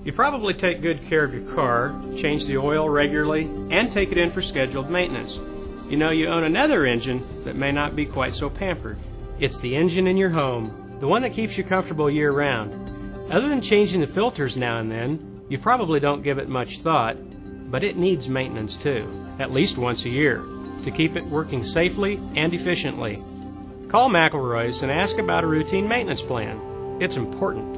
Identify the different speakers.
Speaker 1: You probably take good care of your car, change the oil regularly, and take it in for scheduled maintenance. You know you own another engine that may not be quite so pampered. It's the engine in your home, the one that keeps you comfortable year-round. Other than changing the filters now and then, you probably don't give it much thought, but it needs maintenance too, at least once a year, to keep it working safely and efficiently. Call McElroy's and ask about a routine maintenance plan. It's important.